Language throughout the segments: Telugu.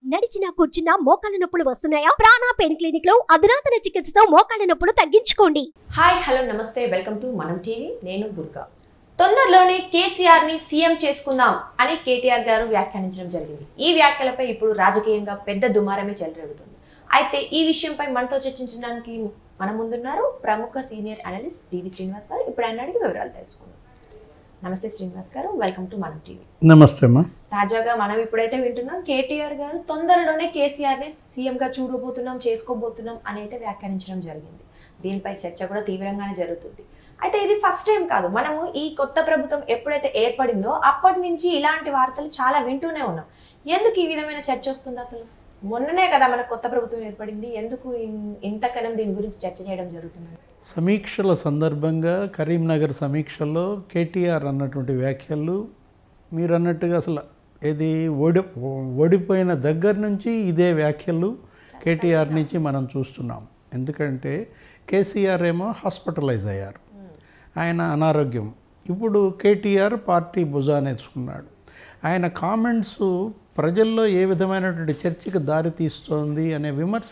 నడిచినా కూర్చున్నా మోకాళ్ళ నొప్పులు వస్తున్నాయా? ప్రాణ పెయిన్ క్లినిక్ లో అధునాతన చికిత్సతో మోకాళ్ళ నొప్పులు తగ్గించుకోండి. Hi hello namaste, welcome to Manam TV. నేను దుర్గా. తొందరలోనే కేసీఆర్ ని సీఎం చేసుకుందాం అని కేటీఆర్ గారు వ్యాఖ్యానించడం జరిగింది. ఈ వ్యాఖ్యలపై ఇప్పుడు రాజకీయంగా పెద్ద దుమారమే చెలరేగుతుంది. అయితే ఈ విషయంపై మనతో చర్చించడానికి మన ముందున్నారు ప్రముఖ సీనియర్ అనలిస్ట్ డివి శ్రీనివాస్ గారు. ఇప్పుడు ఆయన అడిగి వివరాలు తెలుసుకుందాం. నమస్తే శ్రీనివాస్ గారు, వెల్కమ్ టు మనం టీవీ. నమస్తే అమ్మా. తాజాగా మనం ఇప్పుడైతే వింటున్నాం, కేటీఆర్ గారు తొందరలోనే కేసీఆర్ ని సీఎం గా చూడబోతున్నాం, చేసుకోబోతున్నాం అని అయితే వ్యాఖ్యానించడం జరిగింది. దీనిపై చర్చ కూడా తీవ్రంగానే జరుగుతుంది. అయితే ఇది ఫస్ట్ టైం కాదు. మనము ఈ కొత్త ప్రభుత్వం ఎప్పుడైతే ఏర్పడిందో అప్పటి నుంచి ఇలాంటి వార్తలు చాలా వింటూనే ఉన్నాం. ఎందుకు ఈ విధమైన చర్చ వస్తుంది? అసలు మొన్ననే కదా మన కొత్త ప్రభుత్వం ఏర్పడింది, ఎందుకు ఇంతకనం దీని గురించి చర్చ చేయడం జరుగుతుంది? సమీక్షల సందర్భంగా కరీంనగర్ సమీక్షలో కేటీఆర్ అన్నటువంటి వ్యాఖ్యలు మీరు అన్నట్టుగా అసలు ఇది ఓడిపోయిన దగ్గర నుంచి ఇదే వ్యాఖ్యలు కేటీఆర్ నుంచి మనం చూస్తున్నాం. ఎందుకంటే కేసీఆర్ ఏమో హాస్పిటలైజ్ అయ్యారు, ఆయన అనారోగ్యం. ఇప్పుడు కేటీఆర్ పార్టీ భుజానేసుకున్నాడు. ఆయన కామెంట్స్ ప్రజల్లో ఏ విధమైనటువంటి చర్చకు దారి తీస్తోంది అనే విమర్శ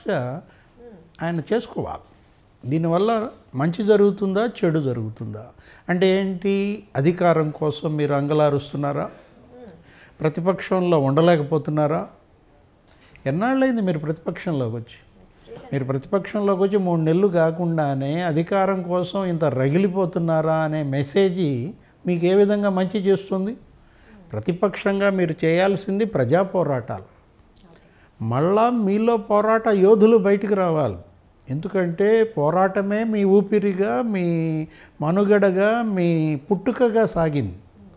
ఆయన చేసుకోవాలి. దీనివల్ల మంచి జరుగుతుందా, చెడు జరుగుతుందా? అంటే ఏంటి? అధికారం కోసం మీరు అంగలారుస్తున్నారా? ప్రతిపక్షంలో ఉండలేకపోతున్నారా? ఎన్నాళ్ళైంది మీరు ప్రతిపక్షంలోకి వచ్చి? మీరు ప్రతిపక్షంలోకి వచ్చి 3 నెలలు కాకుండానే అధికారం కోసం ఇంత రగిలిపోతున్నారా అనే మెసేజ్ మీకు ఏ విధంగా మంచి చేస్తుంది? ప్రతిపక్షంగా మీరు చేయాల్సింది ప్రజా పోరాటాలు. మళ్ళా మీలో పోరాట యోధులు బయటికి రావాలి. ఎందుకంటే పోరాటమే మీ ఊపిరిగా, మీ మనుగడగా, మీ పుట్టుకగా సాగింది.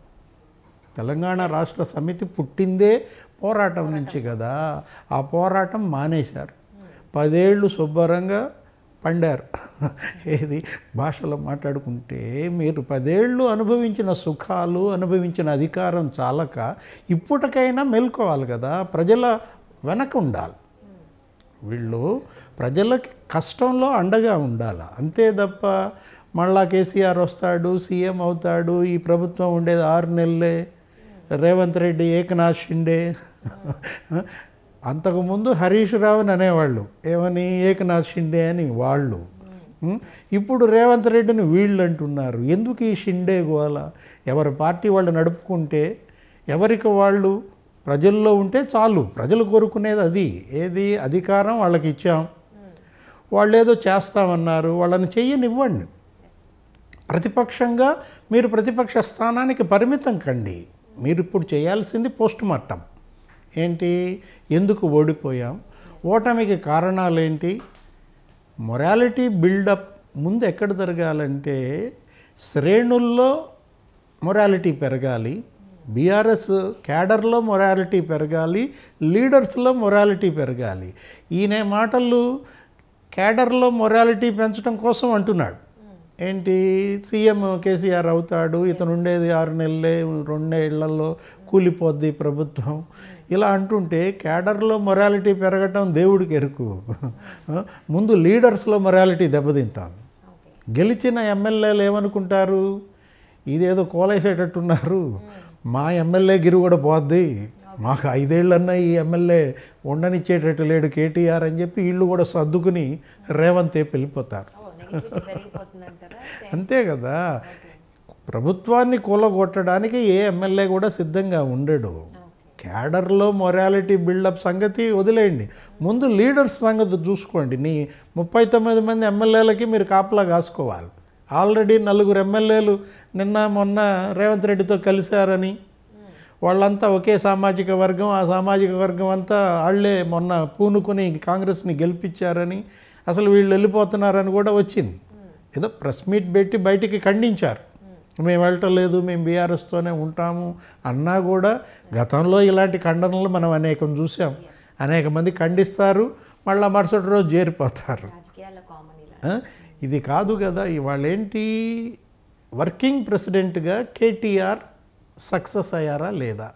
తెలంగాణ రాష్ట్ర సమితి పుట్టిందే పోరాటం నుంచి కదా. ఆ పోరాటం మానేశారు. 10 ఏళ్ళు శుభ్రంగా పండారు. ఏది భాషలో మాట్లాడుకుంటే మీరు 10 ఏళ్ళు అనుభవించిన సుఖాలు, అనుభవించిన అధికారం చాలక ఇప్పటికైనా మేల్కోవాలి కదా. ప్రజల వెనక ఉండాలి. వీళ్ళు ప్రజలకి కష్టంలో అండగా ఉండాలి. అంతే తప్ప మళ్ళా కేసీఆర్ వస్తాడు, సీఎం అవుతాడు, ఈ ప్రభుత్వం ఉండేది 6 నెలలే, రేవంత్ రెడ్డి ఏకనాథ్ షిండే. అంతకుముందు హరీష్ రావుని అనేవాళ్ళు, ఏమని? ఏకనాథ్ షిండే అని వాళ్ళు. ఇప్పుడు రేవంత్ రెడ్డిని వీళ్ళు అంటున్నారు. ఎందుకు ఈ షిండే గోల? ఎవరి పార్టీ వాళ్ళు నడుపుకుంటే, ఎవరికి వాళ్ళు ప్రజల్లో ఉంటే చాలు. ప్రజలు కోరుకునేది అది. ఏది? అధికారం వాళ్ళకి ఇచ్చాం, వాళ్ళు ఏదో చేస్తామన్నారు, వాళ్ళని చెయ్యనివ్వండి. ప్రతిపక్షంగా మీరు ప్రతిపక్ష స్థానానికి పరిమితం కండి. మీరు ఇప్పుడు చేయాల్సింది పోస్ట్ మార్టం. ఏంటి? ఎందుకు ఓడిపోయాం? ఓటమికి కారణాలేంటి? మొరాలిటీ బిల్డప్ ముందు ఎక్కడ జరగాలంటే శ్రేణుల్లో మొరాలిటీ పెరగాలి, బీఆర్ఎస్ క్యాడర్లో మొరాలిటీ పెరగాలి, లీడర్స్లో మొరాలిటీ పెరగాలి. ఈయన మాటలు క్యాడర్లో మొరాలిటీ పెంచడం కోసం అంటున్నాడు. ఏంటి? సీఎం కేసీఆర్ అవుతాడు, ఇతను ఉండేది 6 నెలలే, 2 ఏళ్లలో కూలిపోద్ది ప్రభుత్వం, ఇలా అంటుంటే క్యాడర్లో మొరాలిటీ పెరగటం దేవుడికి ఎరుకు. ముందు లీడర్స్లో మొరాలిటీ దెబ్బతింటాం. గెలిచిన ఎమ్మెల్యేలు ఏమనుకుంటారు? ఇదేదో కోలేసేటట్టున్నారు, మా ఎమ్మెల్యే గిరి కూడా పోద్ది, మాకు 5 ఏళ్ళన్నా ఈ ఎమ్మెల్యే ఉండనిచ్చేటట్టు లేడు కేటీఆర్ అని చెప్పి వీళ్ళు కూడా సర్దుకుని రేవంత్ వెళ్ళిపోతారు. అంతే కదా. ప్రభుత్వాన్ని కూలగొట్టడానికి ఏ ఎమ్మెల్యే కూడా సిద్ధంగా ఉండడు. క్యాడర్లో మొరాలిటీ బిల్డప్ సంగతి వదిలేయండి, ముందు లీడర్స్ సంగతి చూసుకోండి. నీ 39 మంది ఎమ్మెల్యేలకి మీరు కాపలా కాసుకోవాలి. ఆల్రెడీ 4 ఎమ్మెల్యేలు నిన్న మొన్న రేవంత్ రెడ్డితో కలిశారని, వాళ్ళంతా ఒకే సామాజిక వర్గం, ఆ సామాజిక వర్గం అంతా వాళ్ళే మొన్న పూనుకొని కాంగ్రెస్ని గెలిపించారని, అసలు వీళ్ళు వెళ్ళిపోతున్నారని కూడా వచ్చింది. ఏదో ప్రెస్ మీట్ పెట్టి బయటికి ఖండించారు. మేము వెళ్ళటం లేదు, మేము బీఆర్ఎస్తోనే ఉంటాము అన్నా కూడా గతంలో ఇలాంటి ఖండనలు మనం అనేకం చూసాం. అనేక మంది ఖండిస్తారు, మళ్ళీ మరుసటి రోజు చేరిపోతారు. ఇది కాదు కదా. ఇవాళ ఏంటి? వర్కింగ్ ప్రెసిడెంట్గా కేటీఆర్ సక్సెస్ అయ్యారా లేదా?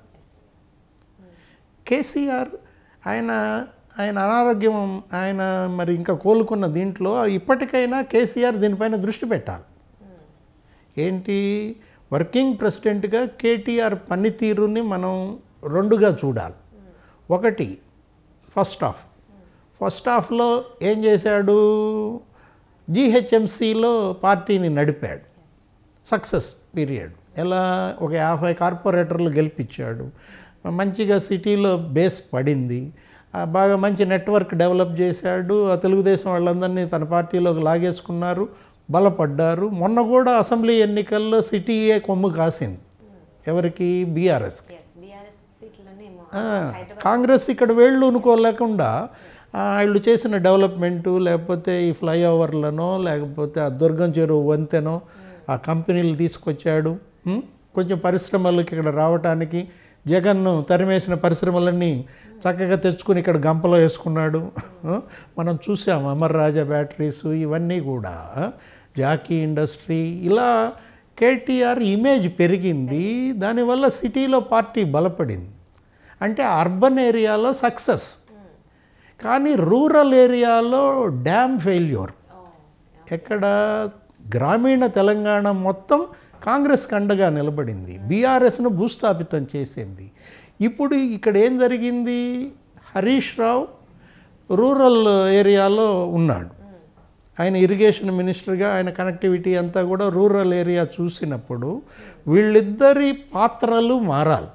కేసీఆర్ ఆయన అనారోగ్యం, ఆయన మరి ఇంకా కోలుకున్న దీంట్లో ఇప్పటికైనా కేసీఆర్ దీనిపైన దృష్టి పెట్టాలి. ఏంటి? వర్కింగ్ ప్రెసిడెంట్గా కేటీఆర్ పనితీరుని మనం 2గా చూడాలి. ఒకటి, ఫస్ట్ హాఫ్లో ఏం చేశాడు, జీహెచ్ఎంసీలో పార్టీని నడిపాడు, సక్సెస్ పీరియడ్. ఎలా, ఒక 50 కార్పొరేటర్లు గెలిపించాడు, మంచిగా సిటీలో బేస్ పడింది, బాగా మంచి నెట్వర్క్ డెవలప్ చేశాడు. ఆ తెలుగుదేశం వాళ్ళందరినీ తన పార్టీలోకి లాగేసుకున్నారు, బలపడ్డారు. మొన్న కూడా అసెంబ్లీ ఎన్నికల్లో సిటీయే కొమ్ము కాసింది. ఎవరికి? బీఆర్ఎస్కి. కాంగ్రెస్ ఇక్కడ వేళ్ళు అనుకోలేకుండా వీళ్ళు చేసిన డెవలప్మెంటు, లేకపోతే ఈ ఫ్లైఓవర్లను, లేకపోతే ఆ దుర్గం చెరువు వంతెనో ఆ కంపెనీలు తీసుకొచ్చాడు. కొంచెం పరిశ్రమలకు ఇక్కడ రావటానికి జగన్ను తరిమేసిన పరిశ్రమలన్నీ చక్కగా తెచ్చుకుని ఇక్కడ గంపలో వేసుకున్నాడు. మనం చూసాం అమర్ రాజా బ్యాటరీస్, ఇవన్నీ కూడా జాకీ ఇండస్ట్రీ. ఇలా కేటీఆర్ ఇమేజ్ పెరిగింది, దానివల్ల సిటీలో పార్టీ బలపడింది. అంటే అర్బన్ ఏరియాలో సక్సెస్, కానీ రూరల్ ఏరియాలో డ్యామ్ ఫెయిల్యూర్. ఎక్కడ? గ్రామీణ తెలంగాణ మొత్తం కాంగ్రెస్కి అండగా నిలబడింది, బీఆర్ఎస్ను భూస్థాపితం చేసింది. ఇప్పుడు ఇక్కడ ఏం జరిగింది, హరీష్ రావు రూరల్ ఏరియాలో ఉన్నాడు, ఆయన ఇరిగేషన్ మినిస్టర్గా, ఆయన కనెక్టివిటీ అంతా కూడా రూరల్ ఏరియా చూసినప్పుడు వీళ్ళిద్దరి పాత్రలు మారాలి.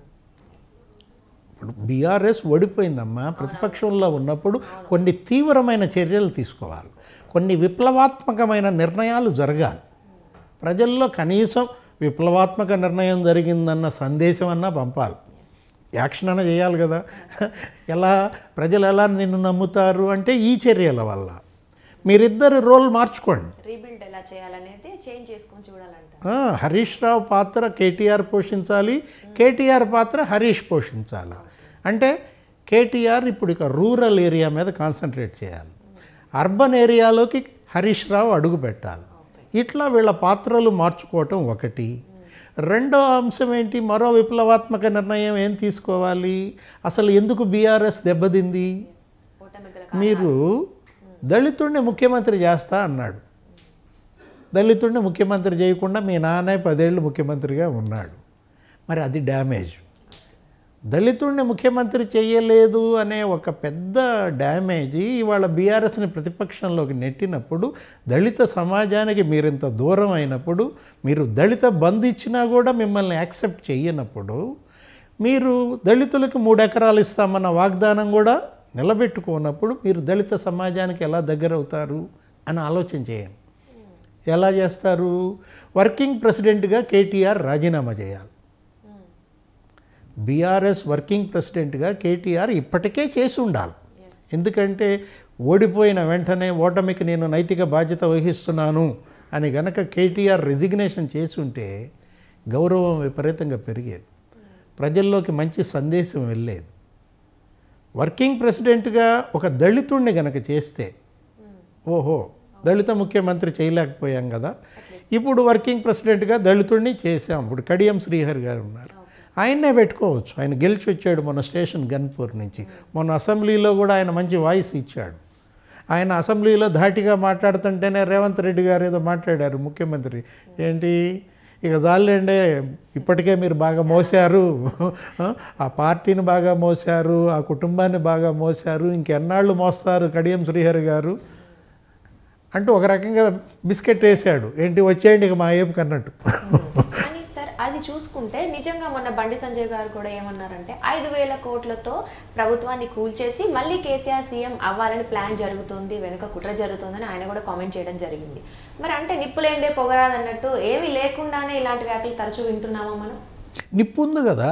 ఇప్పుడు బీఆర్ఎస్ ఓడిపోయిందమ్మా, ప్రతిపక్షంలో ఉన్నప్పుడు కొన్ని తీవ్రమైన చర్యలు తీసుకోవాలి, కొన్ని విప్లవాత్మకమైన నిర్ణయాలు జరగాలి. ప్రజల్లో కనీసం విప్లవాత్మక నిర్ణయం జరిగిందన్న సందేశం అన్నా పంపాలి, యాక్షన్ అన్నా చేయాలి కదా. ఎలా ప్రజలు ఎలా నిన్ను నమ్ముతారు అంటే ఈ చర్యల వల్ల. మీరిద్దరు రోల్ మార్చుకోండి, రీబిల్డ్ ఎలా చేయాలనేది చేంజ్ చేసుకొని చూడాలంట. హరీష్ రావు పాత్ర కేటీఆర్ పోషించాలి, కేటీఆర్ పాత్ర హరీష్ పోషించాలి. అంటే కేటీఆర్ ఇప్పుడు ఇక రూరల్ ఏరియా మీద కాన్సన్ట్రేట్ చేయాలి, అర్బన్ ఏరియాలోకి హరీష్ రావు అడుగు పెట్టాలి. ఇట్లా వీళ్ళ పాత్రలు మార్చుకోవటం ఒకటి. రెండో అంశం ఏంటి, మరో విప్లవాత్మక నిర్ణయం ఏం తీసుకోవాలి, అసలు ఎందుకు బీఆర్ఎస్ దెబ్బతింది. మీరు దళితుడిని ముఖ్యమంత్రి చేస్తా అన్నాడు, దళితుడిని ముఖ్యమంత్రి చేయకుండా మీ నాన్నే 10 ఏళ్ళు ముఖ్యమంత్రిగా ఉన్నాడు, మరి అది డ్యామేజ్. దళితుడిని ముఖ్యమంత్రి చేయలేదు అనే ఒక పెద్ద డ్యామేజీ ఇవాళ బీఆర్ఎస్ని ప్రతిపక్షంలోకి నెట్టినప్పుడు, దళిత సమాజానికి మీరింత దూరం అయినప్పుడు, మీరు దళిత బంధు ఇచ్చినా కూడా మిమ్మల్ని యాక్సెప్ట్ చేయనప్పుడు, మీరు దళితులకు 3 ఎకరాలు ఇస్తామన్న వాగ్దానం కూడా నిలబెట్టుకున్నప్పుడు మీరు దళిత సమాజానికి ఎలా దగ్గర అవుతారు అని ఆలోచన చేయండి. ఎలా చేస్తారు? వర్కింగ్ ప్రెసిడెంట్గా కేటీఆర్ రాజీనామా చేయాలి. బీఆర్ఎస్ వర్కింగ్ ప్రెసిడెంట్గా కేటీఆర్ ఇప్పటికే చేసి ఉండాలి. ఎందుకంటే ఓడిపోయిన వెంటనే ఓటమికి నేను నైతిక బాధ్యత వహిస్తున్నాను అని గనక కేటీఆర్ రెసిగ్నేషన్ చేసి ఉంటే గౌరవం విపరీతంగా పెరిగేది, ప్రజల్లోకి మంచి సందేశం వెళ్ళేది. వర్కింగ్ ప్రెసిడెంట్గా ఒక దళితుడిని గనక చేస్తే, ఓహో దళిత ముఖ్యమంత్రి చేయలేకపోయాం కదా, ఇప్పుడు వర్కింగ్ ప్రెసిడెంట్గా దళితుడిని చేసాం. ఇప్పుడు కడియం శ్రీహరి గారు ఉన్నారు, ఆయన్నే పెట్టుకోవచ్చు. ఆయన గెలిచి వచ్చాడు మొన్న స్టేషన్ గన్పూర్ నుంచి. మొన్న అసెంబ్లీలో కూడా ఆయన మంచి వాయిస్ ఇచ్చాడు. ఆయన అసెంబ్లీలో ధాటిగా మాట్లాడుతుంటేనే రేవంత్ రెడ్డి గారు ఏదో మాట్లాడారు ముఖ్యమంత్రి, ఏంటి ఇక చాలండి, ఇప్పటికే మీరు బాగా మోసారు, ఆ పార్టీని బాగా మోసారు, ఆ కుటుంబాన్ని బాగా మోసారు, ఇంకెన్నాళ్ళు మోస్తారు కడియం శ్రీహరి గారు అంటూ ఒక రకంగా బిస్కెట్ వేసాడు. ఏంటి వచ్చేయండి ఇక మా ఏపుకి అన్నట్టు. కానీ సార్ అది చూసుకుంటే నిజంగా మొన్న బండి సంజయ్ గారు కూడా ఏమన్నారంటే 5,000 కోట్లతో ప్రభుత్వాన్ని కూల్చేసి మళ్ళీ కేసీఆర్ సీఎం అవ్వాలని ప్లాన్ జరుగుతుంది, వెనుక కుట్ర జరుగుతుందని ఆయన కూడా కామెంట్ చేయడం జరిగింది. మరి అంటే నిప్పులేందే పొగరాదన్నట్టు ఏమీ లేకుండానే ఇలాంటి వ్యాఖ్యలు తరచూ వింటున్నామా మనం? నిప్పు ఉంది కదా,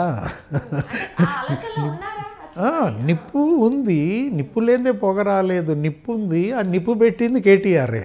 నిప్పు ఉంది, నిప్పు లేదే పొగ రాలేదు, నిప్పు ఉంది, ఆ నిప్పు పెట్టింది కేటీఆర్ఏ.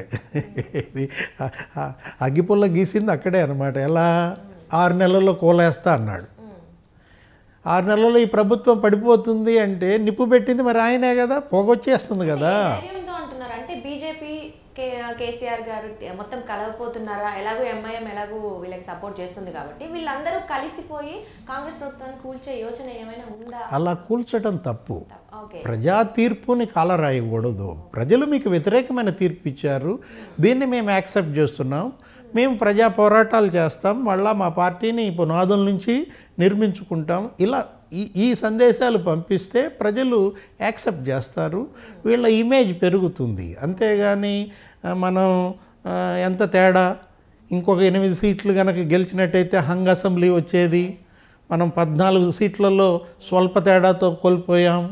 అగ్గిపుల్ల గీసింది అక్కడే అనమాట. ఎలా 6 నెలల్లో కోలేస్తా అన్నాడు. 6 నెలల్లో ఈ ప్రభుత్వం పడిపోతుంది అంటే నిప్పు పెట్టింది మరి ఆయనే కదా, పొగొచ్చేస్తుంది కదా. అంటే బీజేపీ కేసీఆర్ గారు మొత్తం కలవపోతున్నారా, ఎలాగో ఎంఐఎం ఎలాగో వీళ్ళకి సపోర్ట్ చేస్తుంది కాబట్టి వీళ్ళందరూ కలిసిపోయి కాంగ్రెస్ ప్రభుత్వాన్ని కూల్చే యోచన ఏమైనా ఉందా? అలా కూల్చడం తప్పు. ప్రజా తీర్పుని కాలరాయకూడదు. ప్రజలు మీకు వ్యతిరేకమైన తీర్పు ఇచ్చారు, దీన్ని మేము యాక్సెప్ట్ చేస్తున్నాం, మేము ప్రజా పోరాటాలు చేస్తాం, మళ్ళీ మా పార్టీని పునాదుల నుంచి నిర్మించుకుంటాం, ఇలా ఈ సందేశాలు పంపిస్తే ప్రజలు యాక్సెప్ట్ చేస్తారు, వీళ్ళ ఇమేజ్ పెరుగుతుంది. అంతేగాని మనం ఎంత తేడా, ఇంకొక 8 సీట్లు కనుక గెలిచినట్టయితే హంగ్ అసెంబ్లీ వచ్చేది, మనం 14 సీట్లలో స్వల్ప తేడాతో కోల్పోయాం,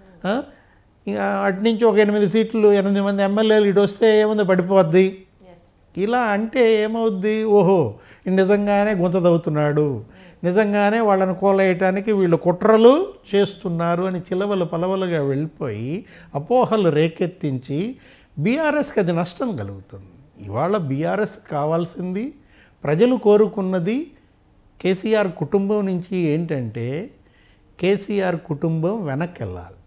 ఇక అటు నుంచి ఒక 8 సీట్లు 8 మంది ఎమ్మెల్యేలు ఇటు వస్తే ఏముంది పడిపోద్ది, ఇలా అంటే ఏమవుద్ది, ఓహో నిజంగానే గుంతదవుతున్నాడు, నిజంగానే వాళ్ళని కోలేయటానికి వీళ్ళు కుట్రలు చేస్తున్నారు అని చిలవలు పలవలుగా వెళ్ళిపోయి అపోహలు రేకెత్తించి బీఆర్ఎస్కి అది నష్టం కలుగుతుంది. ఇవాళ బీఆర్ఎస్ కావాల్సింది, ప్రజలు కోరుకున్నది కేసీఆర్ కుటుంబం నుంచి ఏంటంటే కేసీఆర్ కుటుంబం వెనక్కి వెళ్ళాలి.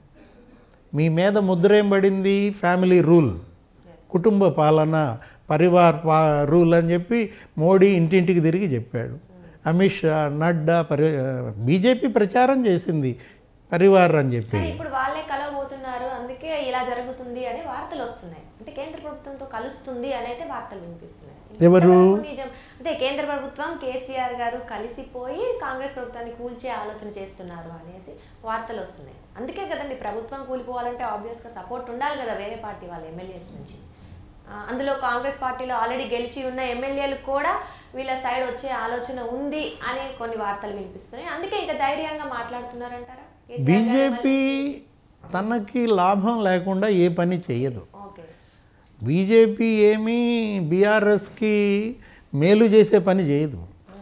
మీ మీద ముద్రేం పడింది, ఫ్యామిలీ రూల్, కుటుంబ పాలన, పరివార్ రూల్ అని చెప్పి మోడీ ఇంటింటికి తిరిగి చెప్పాడు. అమిత్ షా, నడ్డా, బీజేపీ ప్రచారం చేసింది పరివార్ అని చెప్పి. ఇప్పుడు వాళ్ళే కలవబోతున్నారు, అందుకే ఇలా జరుగుతుంది అనే వార్తలు వస్తున్నాయి. అంటే కేంద్ర ప్రభుత్వంతో కలుస్తుంది అని అయితే వార్తలు వినిపిస్తున్నాయి. ఎవరు? నిజం అంటే కేంద్ర ప్రభుత్వం కేసీఆర్ గారు కలిసిపోయి కాంగ్రెస్ ప్రభుత్వాన్ని కూల్చే ఆలోచన చేస్తున్నారు అనేసి వార్తలు వస్తున్నాయి. అందుకే కదండి ప్రభుత్వం కూలిపోవాలంటే ఆబ్వియస్గా సపోర్ట్ ఉండాలి కదా వేరే పార్టీ వాళ్ళ ఎమ్మెల్యేస్ నుంచి. అందులో కాంగ్రెస్ పార్టీలో ఆల్రెడీ గెలిచి ఉన్న ఎమ్మెల్యేలు కూడా వీళ్ళ సైడ్ వచ్చే ఆలోచన ఉంది అని కొన్ని వార్తలు వినిపిస్తున్నాయి. అందుకే ఇంత ధైర్యంగా మాట్లాడుతున్నారంటారా? బీజేపీ తనకి లాభం లేకుండా ఏ పని చేయదు. బీజేపీ ఏమీ బీఆర్ఎస్కి మేలు చేసే పని చేయదు.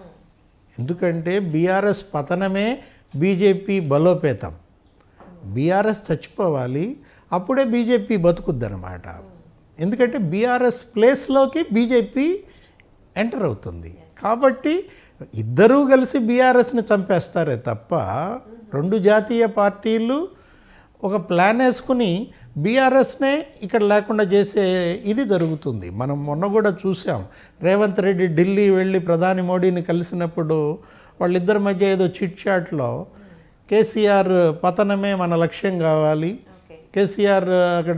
ఎందుకంటే బీఆర్ఎస్ పతనమే బీజేపీ బలోపేతం. బీఆర్ఎస్ చచ్చిపోవాలి, అప్పుడే బీజేపీ బతుకుద్దనమాట. ఎందుకంటే బీఆర్ఎస్ ప్లేస్లోకి బీజేపీ ఎంటర్ అవుతుంది. కాబట్టి ఇద్దరూ కలిసి బీఆర్ఎస్ని చంపేస్తారే తప్ప రెండు జాతీయ పార్టీలు ఒక ప్లాన్ వేసుకుని బీఆర్ఎస్నే ఇక్కడ లేకుండా చేసే ఇది జరుగుతుంది. మనం మొన్న కూడా చూసాం, రేవంత్ రెడ్డి ఢిల్లీ వెళ్ళి ప్రధాని మోడీని కలిసినప్పుడు వాళ్ళిద్దరి మధ్య ఏదో చిట్ చాట్లో కేసీఆర్ పతనమే మన లక్ష్యం కావాలి, కేసీఆర్ అక్కడ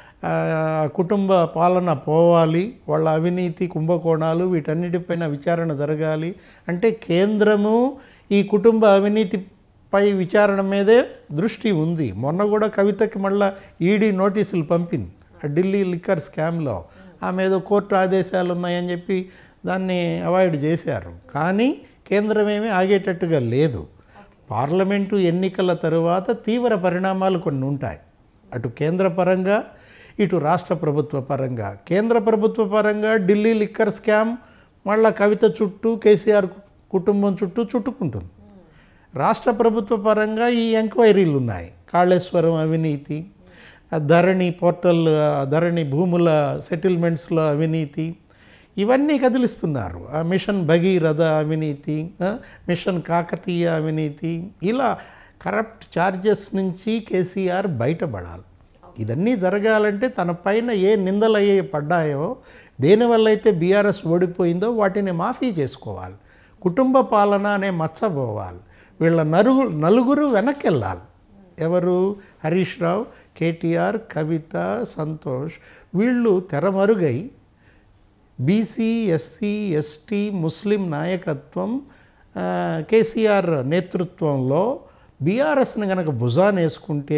కుటుంబ పాలన పోవాలి, వాళ్ళ అవినీతి కుంభకోణాలు వీటన్నిటిపైన విచారణ జరగాలి అంటే కేంద్రము ఈ కుటుంబ అవినీతిపై విచారణ మీదే దృష్టి ఉంది. మొన్న కూడా కవితకి మళ్ళీ ఈడీ నోటీసులు పంపింది ఢిల్లీ లిక్కర్ స్కామ్లో. ఆమె ఏదో కోర్టు ఆదేశాలు ఉన్నాయని చెప్పి దాన్ని అవాయిడ్ చేశారు. కానీ కేంద్రం ఏమీ ఆగేటట్టుగా లేదు. పార్లమెంటు ఎన్నికల తరువాత తీవ్ర పరిణామాలు కొన్ని ఉంటాయి, అటు కేంద్ర పరంగా ఇటు రాష్ట్ర ప్రభుత్వ పరంగా. కేంద్ర ప్రభుత్వ పరంగా ఢిల్లీ లిక్కర్ స్కామ్ మళ్ళా కవిత చుట్టూ కేసీఆర్ కుటుంబం చుట్టూ చుట్టుకుంటుంది. రాష్ట్ర ప్రభుత్వ పరంగా ఈ ఎంక్వైరీలు ఉన్నాయి, కాళేశ్వరం అవినీతి, ధరణి పోర్టల్, ధరణి భూముల సెటిల్మెంట్స్లో అవినీతి, ఇవన్నీ కదిలిస్తున్నారు. మిషన్ భగీరథ అవినీతి, మిషన్ కాకతీయ అవినీతి, ఇలా కరప్ట్ ఛార్జెస్ నుంచి కేసీఆర్ బయటపడాలి. ఇదన్నీ జరగాలంటే తన పైన ఏ నిందలు పడ్డాయో, దేనివల్ల అయితే బీఆర్ఎస్ ఓడిపోయిందో వాటిని మాఫీ చేసుకోవాలి. కుటుంబ పాలన అనే మచ్చపోవాలి. వీళ్ళ నలుగురు వెనక్కి వెళ్ళాలి. ఎవరు? హరీష్ రావు, కేటీఆర్, కవిత, సంతోష్, వీళ్ళు తెరమరుగై బీసీ, ఎస్సీ, ఎస్టీ, ముస్లిం నాయకత్వం కేసీఆర్ నేతృత్వంలో బీఆర్ఎస్ని కనుక భుజాన వేసుకుంటే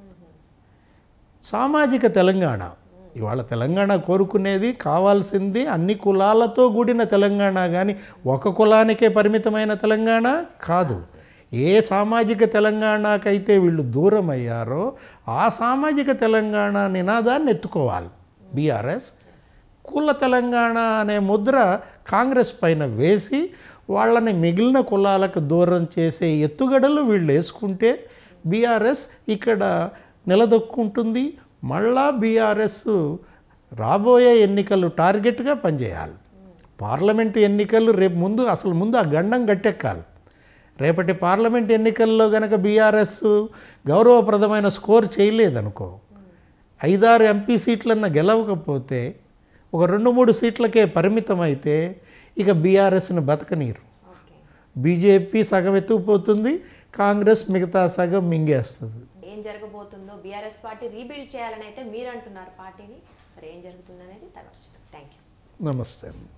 సామాజిక తెలంగాణ, ఇవాళ తెలంగాణ కోరుకునేది కావాల్సింది అన్ని కులాలతో కూడిన తెలంగాణ, కానీ ఒక కులానికే పరిమితమైన తెలంగాణ కాదు. ఏ సామాజిక తెలంగాణకైతే వీళ్ళు దూరం అయ్యారో ఆ సామాజిక తెలంగాణ నినాదాన్ని ఎత్తుకోవాలి బీఆర్ఎస్. కుల తెలంగాణ అనే ముద్ర కాంగ్రెస్ పైన వేసి వాళ్ళని మిగిలిన కులాలకు దూరం చేసే ఎత్తుగడలు వీళ్ళు వేసుకుంటే బీఆర్ఎస్ ఇక్కడ నిలదొక్కుంటుంది. మళ్ళా బీఆర్ఎస్ రాబోయే ఎన్నికలు టార్గెట్గా పనిచేయాలి. పార్లమెంటు ఎన్నికలు రేపు ముందు ఆ గండం గట్టెక్కాలి. రేపటి పార్లమెంట్ ఎన్నికల్లో కనుక బీఆర్ఎస్ గౌరవప్రదమైన స్కోర్ చేయలేదనుకో, 5-6 ఎంపీ సీట్లన్నా గెలవకపోతే ఒక 2-3 సీట్లకే పరిమితం అయితే ఇక బీఆర్ఎస్ని బతకనీరు. బీజేపీ సగం ఎత్తుకుపోతుంది, కాంగ్రెస్ మిగతా సగం మింగేస్తుంది. ఏం జరగబోతుందో బీఆర్ఎస్ పార్టీ రీబిల్డ్ చేయాలని అయితే మీరు అంటున్నారు పార్టీని. సరే ఏం జరుగుతుందనేది తర్వాత చూద్దాం. Thank you. నమస్తే.